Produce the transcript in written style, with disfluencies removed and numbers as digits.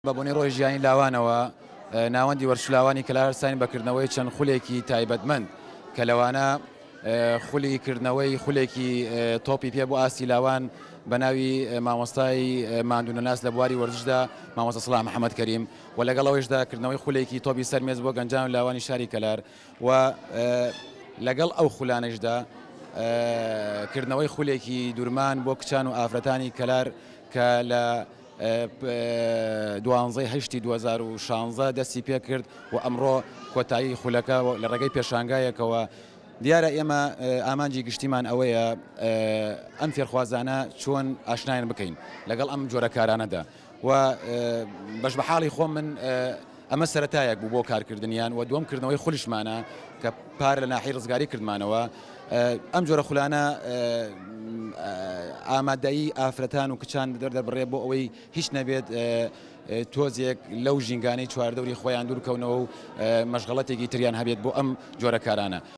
بەبوونی ڕۆژ ژیانی لاوانەوە ناوەندی وەرشلاوانی کەلارسانی بەکردنەوەی چەند خولێکی تایبەتمەند کە لەوانە خولیکردنەوەی خولێکی تۆپی پێ بۆ ئاسی لاوان بە ناوی مامۆستای ماندوونەناس لە بواری وەرزشدا مامۆستا سڵام محەممەد کەریم و لەگەڵەوەیشدا کردنەوەی خولێکی تۆپی سەرمێز بۆ گەنجان و لاوانی شاری کەلار و لەگەڵ ئەو خولانەشدا کردنەوەی خولێکی دوورمان بۆ کچان و ئافرەتانی کەلار کە لە 12 2016 دەستی پێ کرد و ئەمڕۆ کۆتایی خولەکە لە ڕێگەی پێشانگایەکەوە دیارە ئێمە ئامانجی گشتیمان ئەوەیە ئەم فێرخوازانە چۆن ئاشنایان بکەین لەگەڵ ئەم جۆرە کارانەدا و بەش بە حاڵی خۆم من ئەمە سەرەتایەک بوو بۆ کارکردنیان و دووەمکردنەوەی خولیشمانە کە پارە لە ناحی ڕزگاری کردمانەوە ئەم جۆرە خولانە ئامادەیی ئافرەتان و کچان دەردەبڕێ بۆ ئەوەی هیچ نەبێت تۆزێک لەو ژینگانەی چواردەوری خۆیان دوورکەونەوە و مەشغەڵەتێکی تریان هەبێت بۆ ئەم جۆرە کارانە.